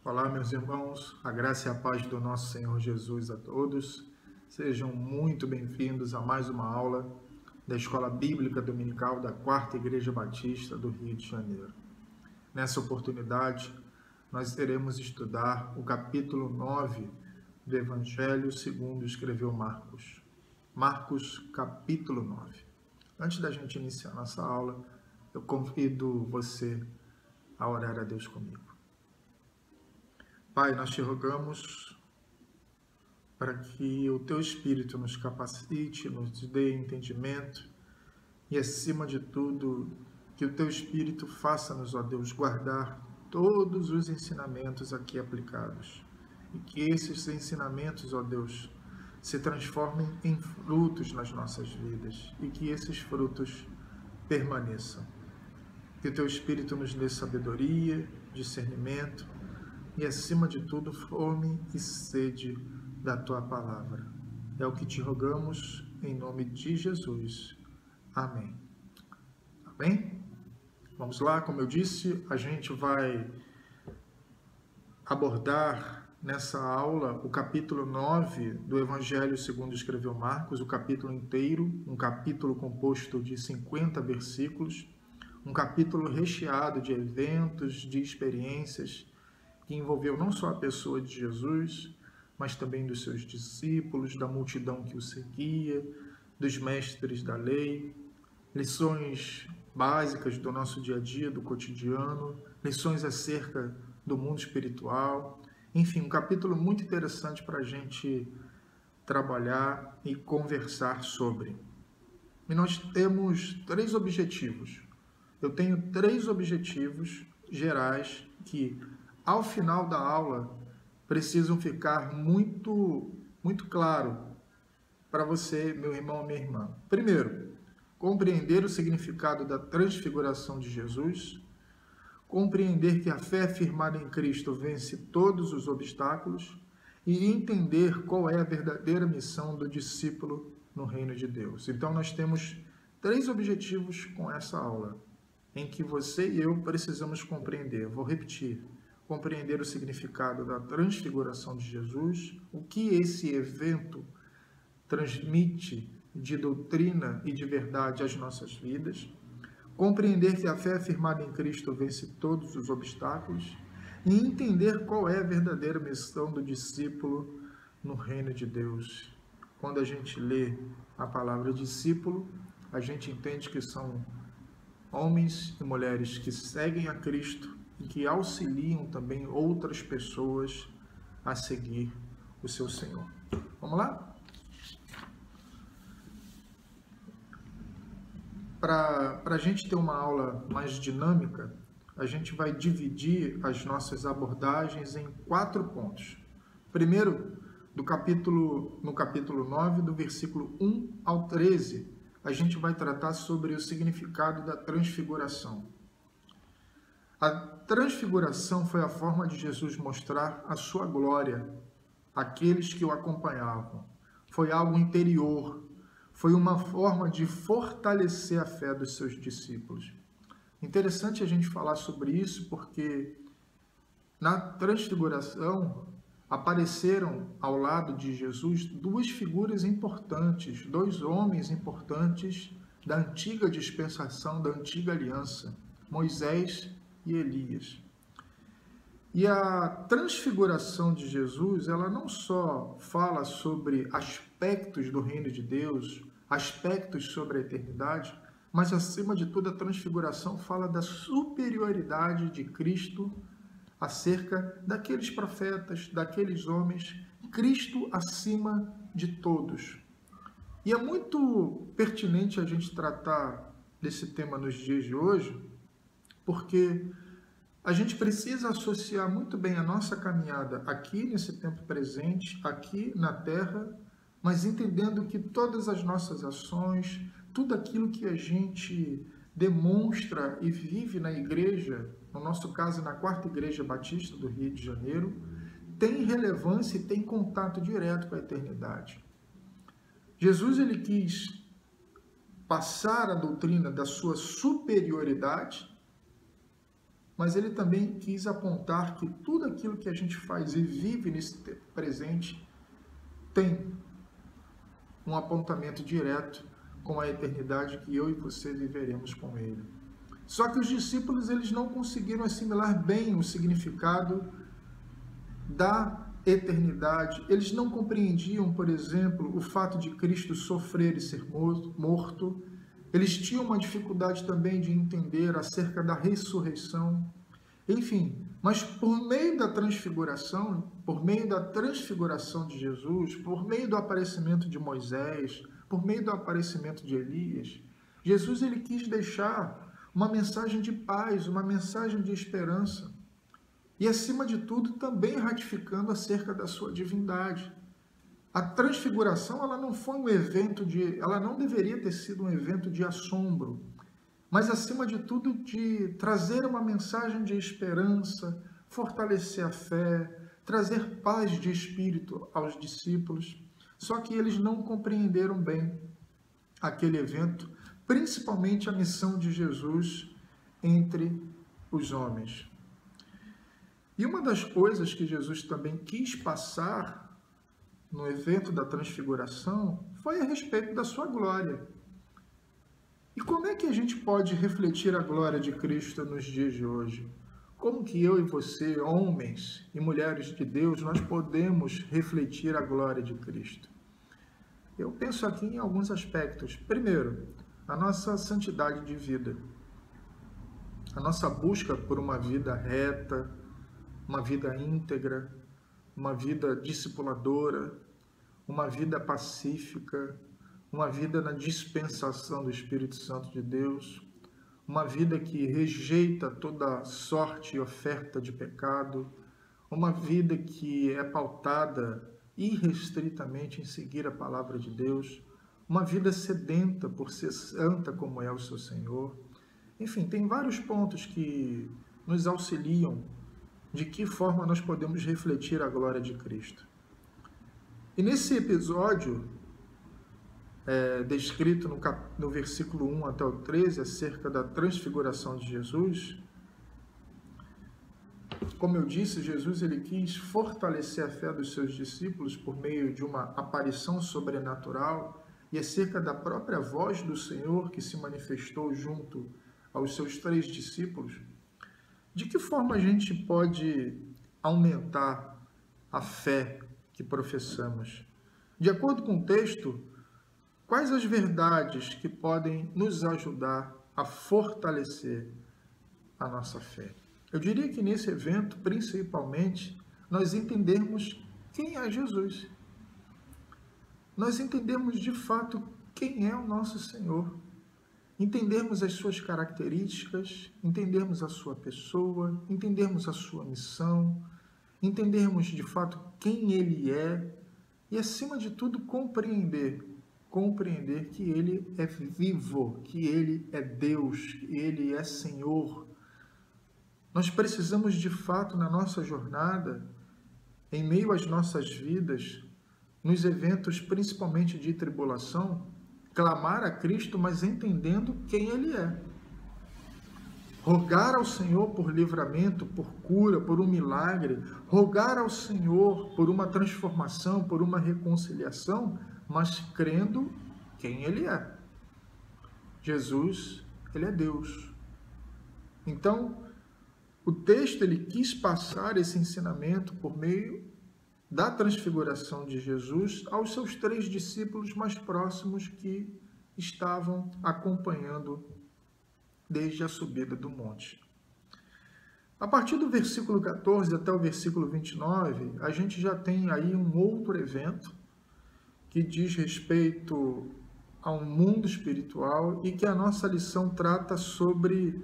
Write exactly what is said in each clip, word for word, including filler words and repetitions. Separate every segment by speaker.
Speaker 1: Olá, meus irmãos, a graça e a paz do nosso Senhor Jesus a todos. Sejam muito bem-vindos a mais uma aula da Escola Bíblica Dominical da Quarta Igreja Batista do Rio de Janeiro. Nessa oportunidade, nós iremos estudar o capítulo nove do Evangelho segundo escreveu Marcos. Marcos, capítulo nove. Antes da gente iniciar nossa aula, eu convido você a orar a Deus comigo. Pai, nós te rogamos para que o Teu Espírito nos capacite, nos dê entendimento e, acima de tudo, que o Teu Espírito faça-nos, ó Deus, guardar todos os ensinamentos aqui aplicados e que esses ensinamentos, ó Deus, se transformem em frutos nas nossas vidas e que esses frutos permaneçam. Que o Teu Espírito nos dê sabedoria, discernimento, e, acima de tudo, fome e sede da Tua Palavra. É o que te rogamos, em nome de Jesus. Amém. Amém? Vamos lá, como eu disse, a gente vai abordar nessa aula o capítulo nove do Evangelho segundo escreveu Marcos, o capítulo inteiro, um capítulo composto de cinquenta versículos, um capítulo recheado de eventos, de experiências, que envolveu não só a pessoa de Jesus, mas também dos seus discípulos, da multidão que o seguia, dos mestres da lei, lições básicas do nosso dia a dia, do cotidiano, lições acerca do mundo espiritual. Enfim, um capítulo muito interessante para a gente trabalhar e conversar sobre. E nós temos três objetivos. Eu tenho três objetivos gerais que, ao final da aula, precisam ficar muito, muito claro para você, meu irmão ou minha irmã. Primeiro, compreender o significado da transfiguração de Jesus, compreender que a fé firmada em Cristo vence todos os obstáculos e entender qual é a verdadeira missão do discípulo no reino de Deus. Então, nós temos três objetivos com essa aula, em que você e eu precisamos compreender. Vou repetir. Compreender o significado da transfiguração de Jesus, o que esse evento transmite de doutrina e de verdade às nossas vidas, compreender que a fé firmada em Cristo vence todos os obstáculos e entender qual é a verdadeira missão do discípulo no reino de Deus. Quando a gente lê a palavra discípulo, a gente entende que são homens e mulheres que seguem a Cristo e que auxiliam também outras pessoas a seguir o seu Senhor. Vamos lá? Para a gente ter uma aula mais dinâmica, a gente vai dividir as nossas abordagens em quatro pontos. Primeiro, do capítulo, no capítulo nove, do versículo um ao treze, a gente vai tratar sobre o significado da transfiguração. A transfiguração foi a forma de Jesus mostrar a sua glória àqueles que o acompanhavam. Foi algo interior, foi uma forma de fortalecer a fé dos seus discípulos. Interessante a gente falar sobre isso porque na transfiguração apareceram ao lado de Jesus duas figuras importantes, dois homens importantes da antiga dispensação, da antiga aliança, Moisés e Elias. E a transfiguração de Jesus, ela não só fala sobre aspectos do reino de Deus, aspectos sobre a eternidade, mas, acima de tudo, a transfiguração fala da superioridade de Cristo acerca daqueles profetas, daqueles homens, Cristo acima de todos. E é muito pertinente a gente tratar desse tema nos dias de hoje, porque a gente precisa associar muito bem a nossa caminhada aqui nesse tempo presente, aqui na Terra, mas entendendo que todas as nossas ações, tudo aquilo que a gente demonstra e vive na igreja, no nosso caso na Quarta Igreja Batista do Rio de Janeiro, tem relevância e tem contato direto com a eternidade. Jesus, ele quis passar a doutrina da sua superioridade mas ele também quis apontar que tudo aquilo que a gente faz e vive nesse tempo presente tem um apontamento direto com a eternidade que eu e você viveremos com ele. Só que os discípulos eles não conseguiram assimilar bem o significado da eternidade. Eles não compreendiam, por exemplo, o fato de Cristo sofrer e ser morto. Eles tinham uma dificuldade também de entender acerca da ressurreição. Enfim, mas por meio da transfiguração, por meio da transfiguração de Jesus, por meio do aparecimento de Moisés, por meio do aparecimento de Elias, Jesus ele quis deixar uma mensagem de paz, uma mensagem de esperança. E, acima de tudo, também ratificando acerca da sua divindade. A transfiguração, ela não foi um evento de... Ela não deveria ter sido um evento de assombro, mas, acima de tudo, de trazer uma mensagem de esperança, fortalecer a fé, trazer paz de espírito aos discípulos. Só que eles não compreenderam bem aquele evento, principalmente a missão de Jesus entre os homens. E uma das coisas que Jesus também quis passar no evento da transfiguração foi a respeito da sua glória. E como é que a gente pode refletir a glória de Cristo nos dias de hoje? Como que eu e você, homens e mulheres de Deus, nós podemos refletir a glória de Cristo? Eu penso aqui em alguns aspectos. Primeiro, a nossa santidade de vida. A nossa busca por uma vida reta, uma vida íntegra, uma vida discipuladora, uma vida pacífica, uma vida na dispensação do Espírito Santo de Deus, uma vida que rejeita toda sorte e oferta de pecado, uma vida que é pautada irrestritamente em seguir a palavra de Deus, uma vida sedenta por ser santa como é o seu Senhor. Enfim, tem vários pontos que nos auxiliam de que forma nós podemos refletir a glória de Cristo. E nesse episódio, é, descrito no, cap... no versículo um até o treze, acerca da transfiguração de Jesus, como eu disse, Jesus ele quis fortalecer a fé dos seus discípulos por meio de uma aparição sobrenatural e acerca da própria voz do Senhor que se manifestou junto aos seus três discípulos. De que forma a gente pode aumentar a fé que professamos? De acordo com o texto, quais as verdades que podem nos ajudar a fortalecer a nossa fé? Eu diria que nesse evento, principalmente, nós entendermos quem é Jesus. Nós entendermos de fato quem é o nosso Senhor. Entendermos as suas características, entendermos a sua pessoa, entendermos a sua missão, entendermos de fato quem ele é e, acima de tudo, compreender, compreender que ele é vivo, que ele é Deus, que ele é Senhor. Nós precisamos de fato na nossa jornada, em meio às nossas vidas, nos eventos principalmente de tribulação, clamar a Cristo, mas entendendo quem ele é. Rogar ao Senhor por livramento, por cura, por um milagre, rogar ao Senhor por uma transformação, por uma reconciliação, mas crendo quem ele é. Jesus, ele é Deus. Então, o texto ele quis passar esse ensinamento por meio da transfiguração de Jesus aos seus três discípulos mais próximos que estavam acompanhando desde a subida do monte. A partir do versículo quatorze até o versículo vinte e nove, a gente já tem aí um outro evento que diz respeito a um mundo espiritual e que a nossa lição trata sobre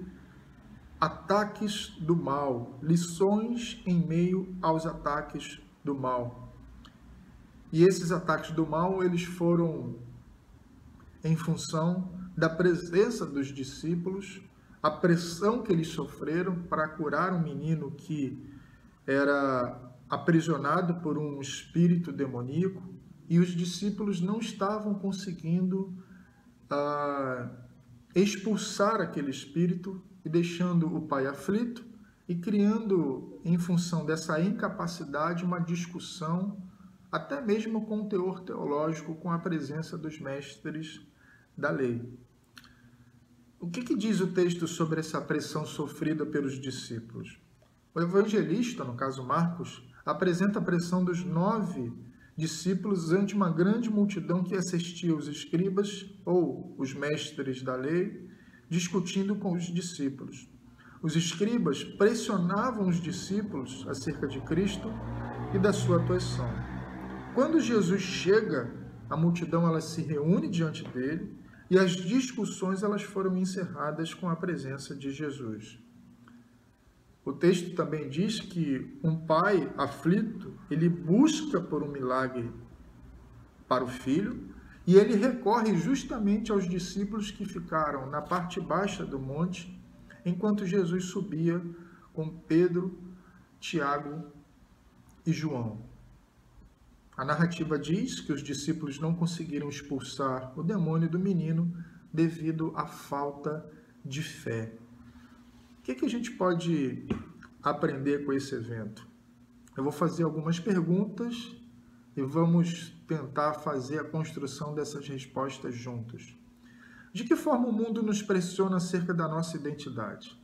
Speaker 1: ataques do mal, lições em meio aos ataques do mal. E esses ataques do mal, eles foram em função da presença dos discípulos, a pressão que eles sofreram para curar um menino que era aprisionado por um espírito demoníaco, e os discípulos não estavam conseguindo ah, expulsar aquele espírito, e deixando o pai aflito, e criando, em função dessa incapacidade, uma discussão, até mesmo com teor teológico, com a presença dos mestres da lei. O que, que diz o texto sobre essa pressão sofrida pelos discípulos? O evangelista, no caso Marcos, apresenta a pressão dos nove discípulos ante uma grande multidão que assistia os escribas ou os mestres da lei discutindo com os discípulos. Os escribas pressionavam os discípulos acerca de Cristo e da sua atuação. Quando Jesus chega, a multidão ela se reúne diante dele e as discussões elas foram encerradas com a presença de Jesus. O texto também diz que um pai aflito, ele busca por um milagre para o filho e ele recorre justamente aos discípulos que ficaram na parte baixa do monte, enquanto Jesus subia com Pedro, Tiago e João. A narrativa diz que os discípulos não conseguiram expulsar o demônio do menino devido à falta de fé. O que, que a gente pode aprender com esse evento? Eu vou fazer algumas perguntas e vamos tentar fazer a construção dessas respostas juntos. De que forma o mundo nos pressiona acerca da nossa identidade?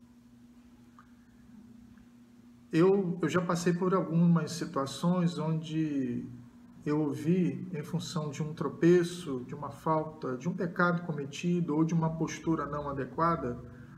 Speaker 1: Eu, eu já passei por algumas situações onde eu ouvi, em função de um tropeço, de uma falta, de um pecado cometido ou de uma postura não adequada,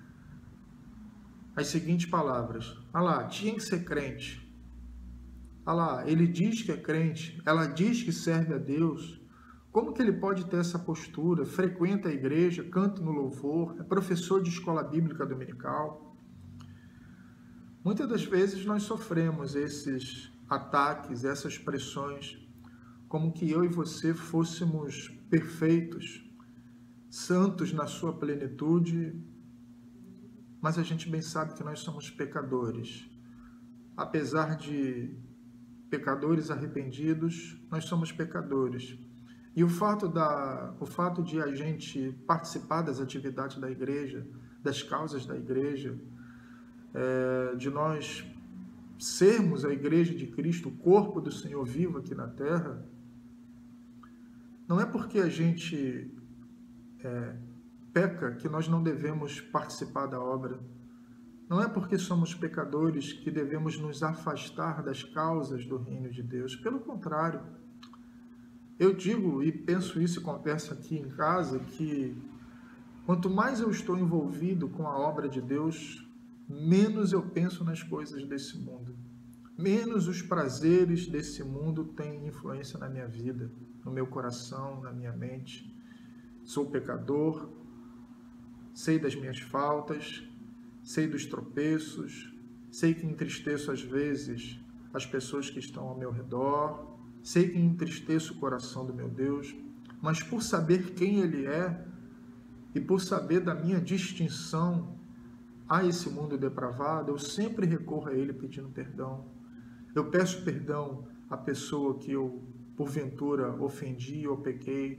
Speaker 1: as seguintes palavras: ah lá, tinha que ser crente. Ah lá, ele diz que é crente, ela diz que serve a Deus. Como que ele pode ter essa postura? Frequenta a igreja, canta no louvor, é professor de escola bíblica dominical. Muitas das vezes nós sofremos esses ataques, essas pressões, como que eu e você fôssemos perfeitos, santos na sua plenitude, mas a gente bem sabe que nós somos pecadores. Apesar de pecadores arrependidos, nós somos pecadores. E o fato, da, o fato de a gente participar das atividades da igreja, das causas da igreja, é, de nós sermos a igreja de Cristo, o corpo do Senhor vivo aqui na terra, não é porque a gente é, peca que nós não devemos participar da obra. Não é porque somos pecadores que devemos nos afastar das causas do reino de Deus. Pelo contrário, eu digo e penso isso e converso aqui em casa que quanto mais eu estou envolvido com a obra de Deus, menos eu penso nas coisas desse mundo. Menos os prazeres desse mundo têm influência na minha vida, no meu coração, na minha mente. Sou pecador, sei das minhas faltas, sei dos tropeços, sei que entristeço às vezes as pessoas que estão ao meu redor, sei que entristeço o coração do meu Deus, mas por saber quem Ele é e por saber da minha distinção a esse mundo depravado, eu sempre recorro a Ele pedindo perdão. Eu peço perdão à pessoa que eu, porventura, ofendi ou pequei.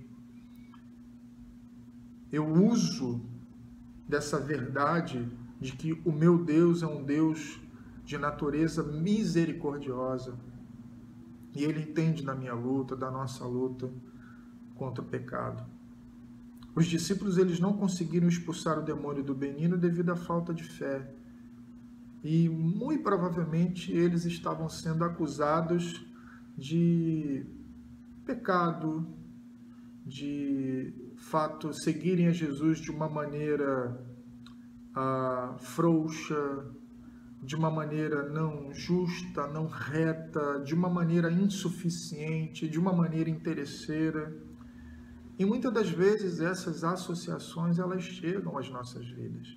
Speaker 1: Eu uso dessa verdade de que o meu Deus é um Deus de natureza misericordiosa e Ele entende da minha luta, da nossa luta contra o pecado. Os discípulos eles não conseguiram expulsar o demônio do menino devido à falta de fé. E, muito provavelmente, eles estavam sendo acusados de pecado, de fato seguirem a Jesus de uma maneira ah, frouxa, de uma maneira não justa, não reta, de uma maneira insuficiente, de uma maneira interesseira. E muitas das vezes essas associações elas chegam às nossas vidas.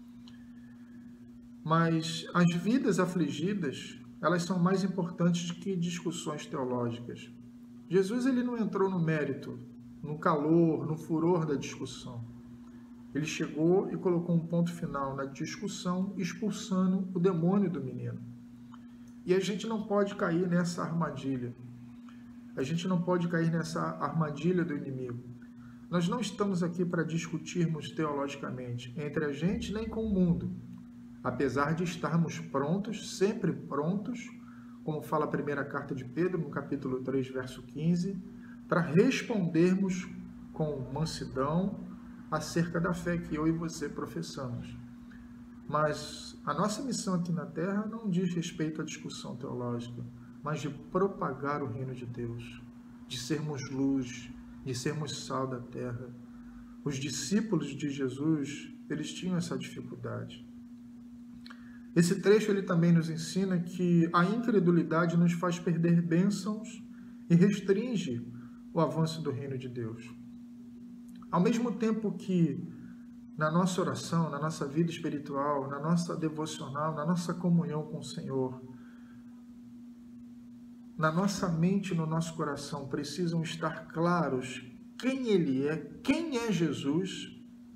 Speaker 1: Mas as vidas afligidas, elas são mais importantes que discussões teológicas. Jesus ele não entrou no mérito, no calor, no furor da discussão. Ele chegou e colocou um ponto final na discussão, expulsando o demônio do menino. E a gente não pode cair nessa armadilha. A gente não pode cair nessa armadilha do inimigo. Nós não estamos aqui para discutirmos teologicamente entre a gente nem com o mundo. apesar de estarmos prontos, sempre prontos, como fala a primeira carta de Pedro, no capítulo três, verso quinze, para respondermos com mansidão acerca da fé que eu e você professamos. Mas a nossa missão aqui na Terra não diz respeito à discussão teológica, mas de propagar o reino de Deus, de sermos luz, de sermos sal da terra. Os discípulos de Jesus, eles tinham essa dificuldade. Esse trecho ele também nos ensina que a incredulidade nos faz perder bênçãos e restringe o avanço do reino de Deus. Ao mesmo tempo que na nossa oração, na nossa vida espiritual, na nossa devocional, na nossa comunhão com o Senhor, na nossa mente e no nosso coração precisam estar claros quem Ele é, quem é Jesus,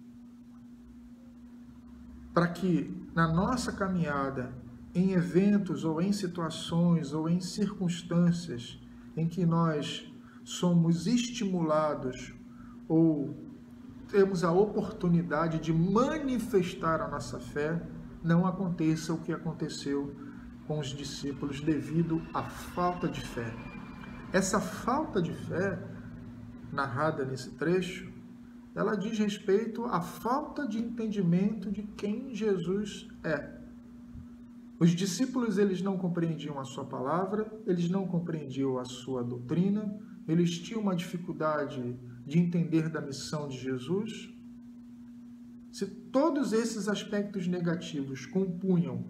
Speaker 1: para que na nossa caminhada, em eventos ou em situações ou em circunstâncias em que nós somos estimulados ou temos a oportunidade de manifestar a nossa fé, não aconteça o que aconteceu com os discípulos devido à falta de fé. Essa falta de fé, narrada nesse trecho, ela diz respeito à falta de entendimento de quem Jesus é. Os discípulos, eles não compreendiam a sua palavra, eles não compreendiam a sua doutrina, eles tinham uma dificuldade de entender da missão de Jesus. Se todos esses aspectos negativos compunham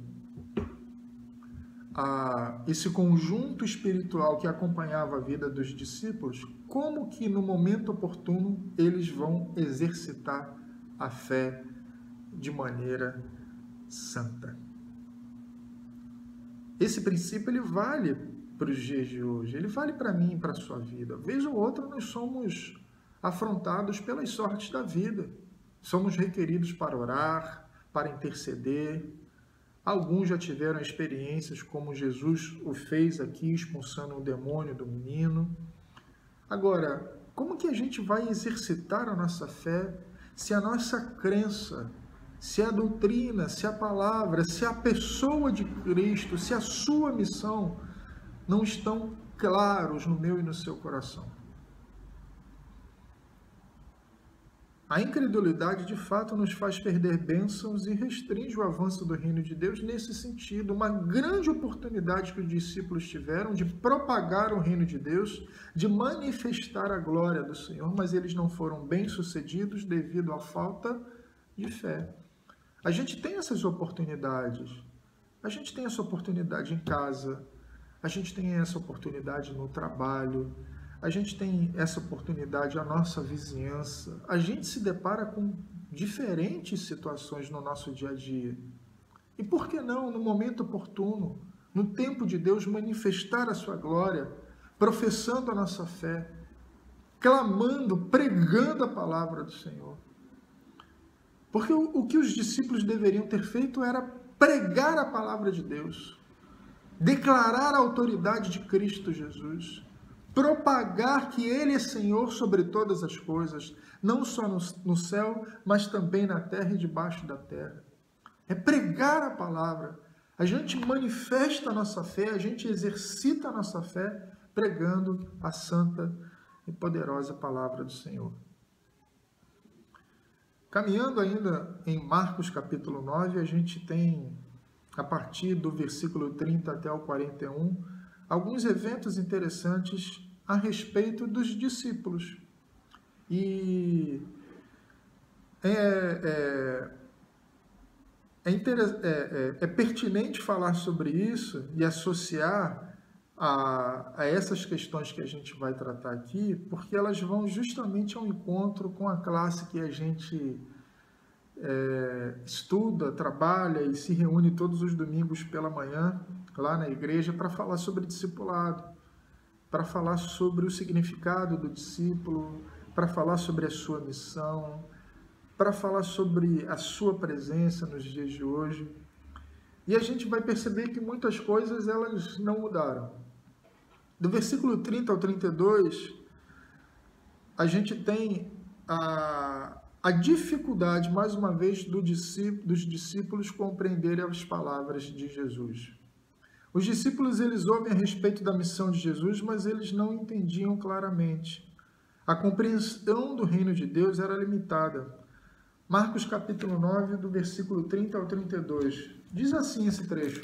Speaker 1: a, esse conjunto espiritual que acompanhava a vida dos discípulos, como que no momento oportuno eles vão exercitar a fé de maneira santa? Esse princípio ele vale para os dias de hoje, ele vale para mim e para a sua vida. Vez ou outra nós somos afrontados pelas sortes da vida, somos requeridos para orar, para interceder. Alguns já tiveram experiências como Jesus o fez aqui, expulsando o demônio do menino. Agora, como que a gente vai exercitar a nossa fé se a nossa crença, se a doutrina, se a palavra, se a pessoa de Cristo, se a sua missão não estão claros no meu e no seu coração? A incredulidade, de fato, nos faz perder bênçãos e restringe o avanço do reino de Deus nesse sentido. Uma grande oportunidade que os discípulos tiveram de propagar o reino de Deus, de manifestar a glória do Senhor, mas eles não foram bem-sucedidos devido à falta de fé. A gente tem essas oportunidades. A gente tem essa oportunidade em casa, a gente tem essa oportunidade no trabalho, a gente tem essa oportunidade na nossa vizinhança. A gente se depara com diferentes situações no nosso dia a dia. E por que não, no momento oportuno, no tempo de Deus, manifestar a sua glória, professando a nossa fé, clamando, pregando a palavra do Senhor? Porque o, o que os discípulos deveriam ter feito era pregar a palavra de Deus, declarar a autoridade de Cristo Jesus, propagar que Ele é Senhor sobre todas as coisas, não só no, no céu, mas também na terra e debaixo da terra. É pregar a palavra. A gente manifesta a nossa fé, a gente exercita a nossa fé pregando a santa e poderosa palavra do Senhor. Caminhando ainda em Marcos capítulo nove, a gente tem, a partir do versículo trinta até o quarenta e um, alguns eventos interessantes a respeito dos discípulos. E é, é, é, é, é, é pertinente falar sobre isso e associar a, a essas questões que a gente vai tratar aqui, porque elas vão justamente ao encontro com a classe que a gente é, estuda, trabalha e se reúne todos os domingos pela manhã lá na igreja para falar sobre discipulado, para falar sobre o significado do discípulo, para falar sobre a sua missão, para falar sobre a sua presença nos dias de hoje. E a gente vai perceber que muitas coisas elas não mudaram. Do versículo trinta ao trinta e dois, a gente tem a, a dificuldade, mais uma vez, do discípulo, dos discípulos compreenderem as palavras de Jesus. Os discípulos, eles ouvem a respeito da missão de Jesus, mas eles não entendiam claramente. A compreensão do reino de Deus era limitada. Marcos capítulo nove, do versículo trinta ao trinta e dois. Diz assim esse trecho.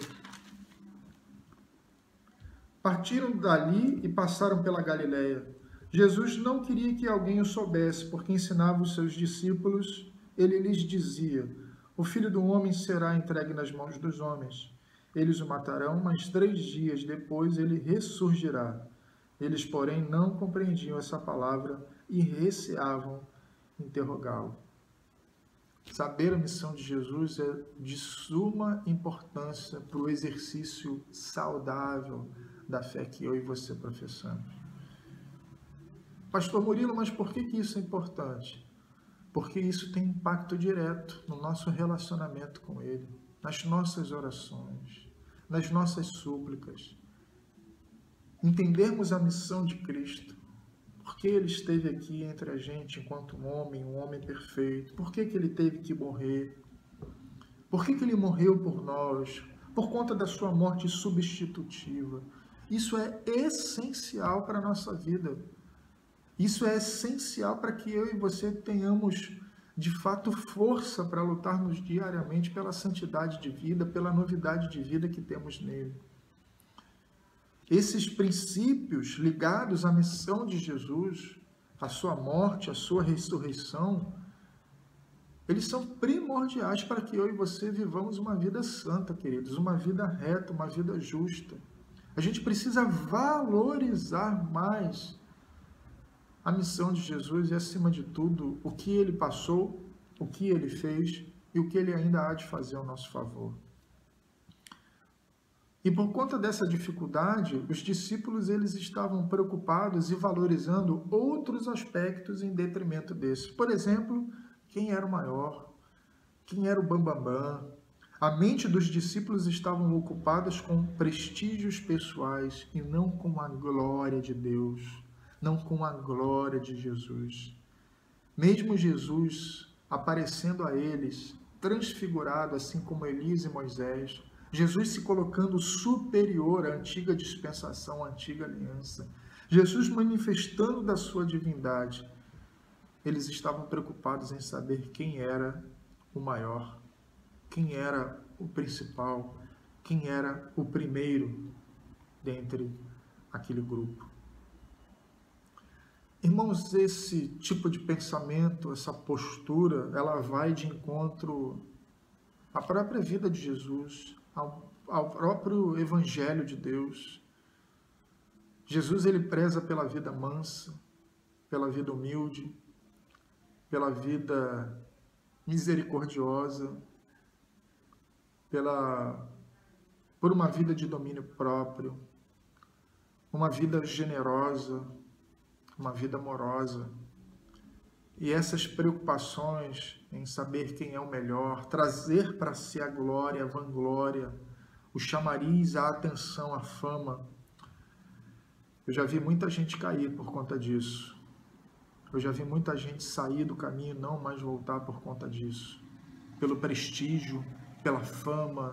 Speaker 1: Partiram dali e passaram pela Galileia. Jesus não queria que alguém o soubesse, porque ensinava os seus discípulos. Ele lhes dizia: o Filho do Homem será entregue nas mãos dos homens. Eles o matarão, mas três dias depois ele ressurgirá. Eles, porém, não compreendiam essa palavra e receavam interrogá-lo. Saber a missão de Jesus é de suma importância para o exercício saudável da fé que eu e você professamos. Pastor Murilo, mas por que que isso é importante? Porque isso tem impacto direto no nosso relacionamento com Ele, nas nossas orações, nas nossas súplicas. Entendermos a missão de Cristo. Por que Ele esteve aqui entre a gente enquanto um homem, um homem perfeito? Por que que Ele teve que morrer? Por que que Ele morreu por nós? Por conta da sua morte substitutiva. Isso é essencial para a nossa vida. Isso é essencial para que eu e você tenhamos, de fato, força para lutarmos diariamente pela santidade de vida, pela novidade de vida que temos nele. Esses princípios ligados à missão de Jesus, à sua morte, à sua ressurreição, eles são primordiais para que eu e você vivamos uma vida santa, queridos, uma vida reta, uma vida justa. A gente precisa valorizar mais a missão de Jesus e, acima de tudo, o que ele passou, o que ele fez e o que ele ainda há de fazer ao nosso favor. E por conta dessa dificuldade, os discípulos eles estavam preocupados e valorizando outros aspectos em detrimento desse. Por exemplo, quem era o maior? Quem era o bambambam? Bam, bam. A mente dos discípulos estavam ocupadas com prestígios pessoais e não com a glória de Deus, não com a glória de Jesus. Mesmo Jesus aparecendo a eles, transfigurado, assim como Elias e Moisés, Jesus se colocando superior à antiga dispensação, à antiga aliança, Jesus manifestando da sua divindade, eles estavam preocupados em saber quem era o maior, quem era o principal, quem era o primeiro dentre aquele grupo. Irmãos, esse tipo de pensamento, essa postura, ela vai de encontro à própria vida de Jesus, ao, ao próprio Evangelho de Deus. Jesus, ele preza pela vida mansa, pela vida humilde, pela vida misericordiosa, pela, por uma vida de domínio próprio, uma vida generosa, uma vida amorosa. E essas preocupações em saber quem é o melhor, trazer para si a glória, a vanglória, o chamariz, a atenção, a fama. Eu já vi muita gente cair por conta disso. Eu já vi muita gente sair do caminho e não mais voltar por conta disso. Pelo prestígio, pela fama,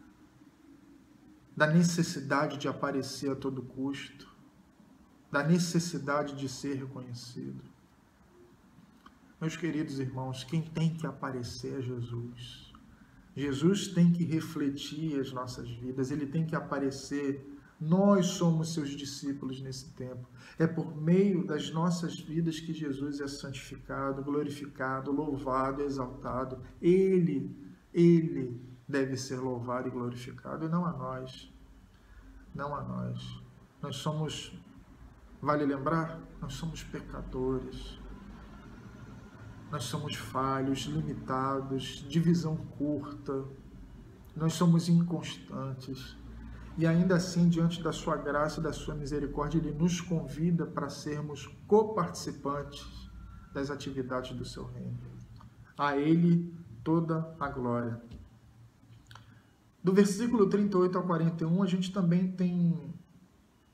Speaker 1: da necessidade de aparecer a todo custo, da necessidade de ser reconhecido. Meus queridos irmãos, quem tem que aparecer é Jesus. Jesus tem que refletir as nossas vidas, ele tem que aparecer. Nós somos seus discípulos nesse tempo. É por meio das nossas vidas que Jesus é santificado, glorificado, louvado, exaltado. Ele, ele deve ser louvado e glorificado, e não a nós. Não a nós. Nós somos, vale lembrar, nós somos pecadores. Nós somos falhos, limitados, de visão curta. Nós somos inconstantes. E ainda assim, diante da sua graça e da sua misericórdia, ele nos convida para sermos coparticipantes das atividades do seu reino. A ele toda a glória. Do versículo trinta e oito ao quarenta e um, a gente também tem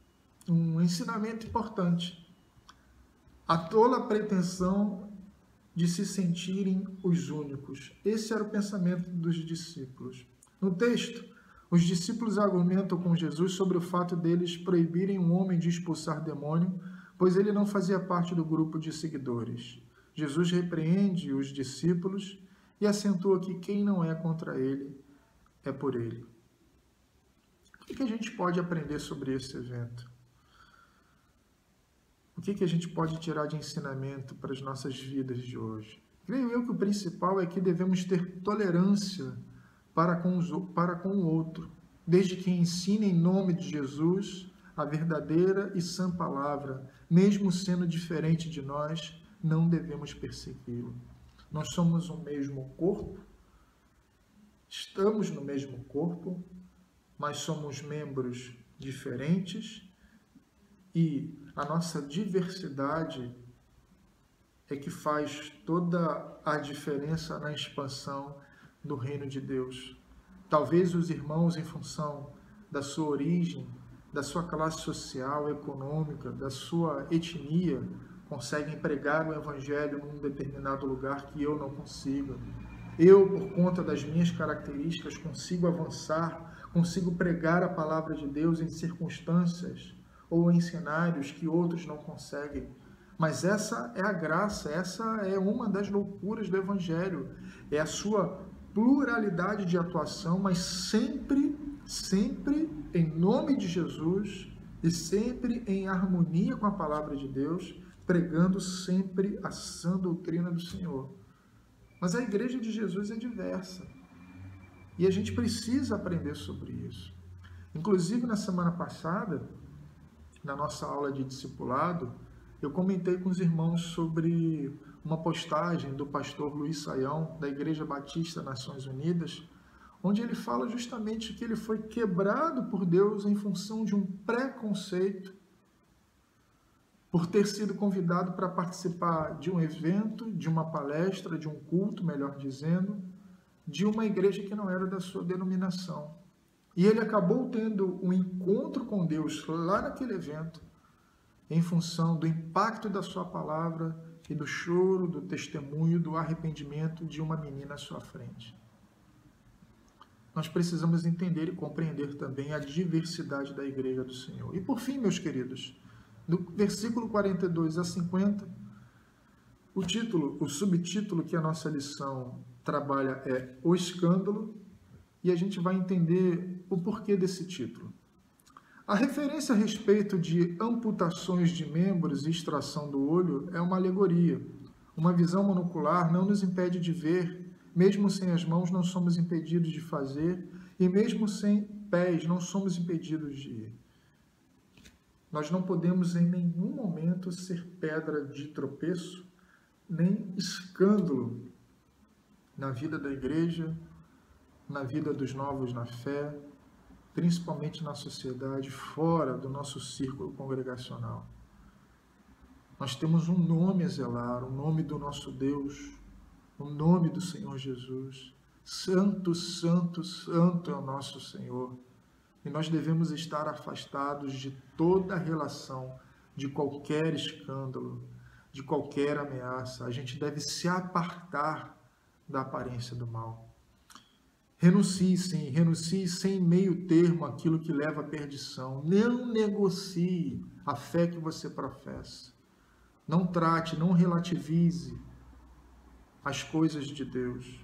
Speaker 1: um ensinamento importante. A tola pretensão de se sentirem os únicos. Esse era o pensamento dos discípulos. No texto, os discípulos argumentam com Jesus sobre o fato deles proibirem um homem de expulsar demônio, pois ele não fazia parte do grupo de seguidores. Jesus repreende os discípulos e acentua que quem não é contra ele é por ele. O que a gente pode aprender sobre esse evento? O que a gente pode tirar de ensinamento para as nossas vidas de hoje? Creio eu que o principal é que devemos ter tolerância para com, os, para com o outro, desde que ensine em nome de Jesus a verdadeira e sã palavra, mesmo sendo diferente de nós, não devemos persegui-lo. Nós somos o mesmo corpo, estamos no mesmo corpo, mas somos membros diferentes e a nossa diversidade é que faz toda a diferença na expansão do reino de Deus. Talvez os irmãos, em função da sua origem, da sua classe social, econômica, da sua etnia, conseguem pregar o evangelho num determinado lugar que eu não consigo. Eu, por conta das minhas características, consigo avançar, consigo pregar a palavra de Deus em circunstâncias ou em cenários que outros não conseguem. Mas essa é a graça, essa é uma das loucuras do evangelho. É a sua pluralidade de atuação, mas sempre, sempre em nome de Jesus e sempre em harmonia com a palavra de Deus, pregando sempre a sã doutrina do Senhor. Mas a igreja de Jesus é diversa. E a gente precisa aprender sobre isso. Inclusive, na semana passada, na nossa aula de discipulado, eu comentei com os irmãos sobre uma postagem do pastor Luiz Saião, da Igreja Batista Nações Unidas, onde ele fala justamente que ele foi quebrado por Deus em função de um preconceito, por ter sido convidado para participar de um evento, de uma palestra, de um culto, melhor dizendo, de uma igreja que não era da sua denominação. E ele acabou tendo um encontro com Deus lá naquele evento, em função do impacto da sua palavra e do choro, do testemunho, do arrependimento de uma menina à sua frente. Nós precisamos entender e compreender também a diversidade da igreja do Senhor. E por fim, meus queridos, do versículo quarenta e dois a cinquenta, o título, o subtítulo que a nossa lição trabalha é O Escândalo, e a gente vai entender o porquê desse título. A referência a respeito de amputações de membros e extração do olho é uma alegoria. Uma visão monocular não nos impede de ver, mesmo sem as mãos não somos impedidos de fazer, e mesmo sem pés não somos impedidos de ir. Nós não podemos em nenhum momento ser pedra de tropeço, nem escândalo na vida da igreja, na vida dos novos na fé, principalmente na sociedade, fora do nosso círculo congregacional. Nós temos um nome a zelar, o nome do nosso Deus, o nome do Senhor Jesus. Santo, santo, santo é o nosso Senhor. E nós devemos estar afastados de toda relação, de qualquer escândalo, de qualquer ameaça. A gente deve se apartar da aparência do mal. Renuncie, sim, renuncie sem meio termo aquilo que leva à perdição. Não negocie a fé que você professa. Não trate, não relativize as coisas de Deus.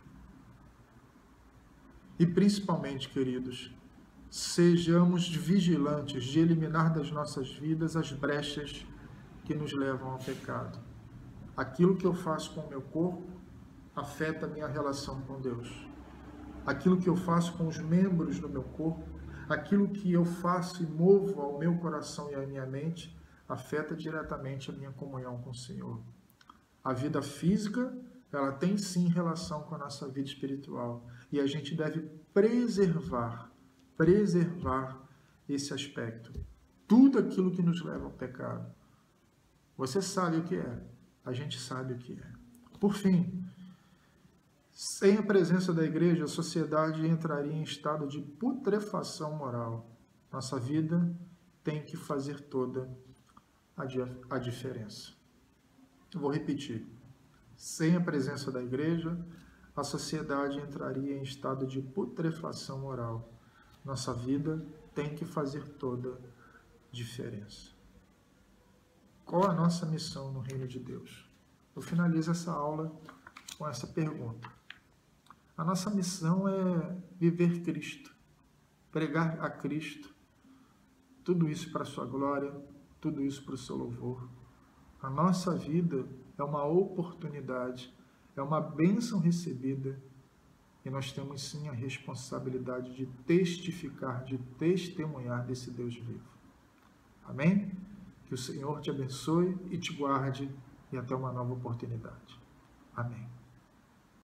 Speaker 1: E principalmente, queridos, sejamos vigilantes de eliminar das nossas vidas as brechas que nos levam ao pecado. Aquilo que eu faço com o meu corpo afeta a minha relação com Deus. Aquilo que eu faço com os membros do meu corpo, aquilo que eu faço e movo ao meu coração e à minha mente, afeta diretamente a minha comunhão com o Senhor. A vida física, ela tem sim relação com a nossa vida espiritual. E a gente deve preservar, preservar esse aspecto. Tudo aquilo que nos leva ao pecado. Você sabe o que é, a gente sabe o que é. Por fim, sem a presença da igreja, a sociedade entraria em estado de putrefação moral. Nossa vida tem que fazer toda a diferença. Eu vou repetir. Sem a presença da igreja, a sociedade entraria em estado de putrefação moral. Nossa vida tem que fazer toda diferença. Qual a nossa missão no reino de Deus? Eu finalizo essa aula com essa pergunta. A nossa missão é viver Cristo, pregar a Cristo, tudo isso para a sua glória, tudo isso para o seu louvor. A nossa vida é uma oportunidade, é uma bênção recebida, e nós temos sim a responsabilidade de testificar, de testemunhar desse Deus vivo. Amém? Que o Senhor te abençoe e te guarde, e até uma nova oportunidade. Amém.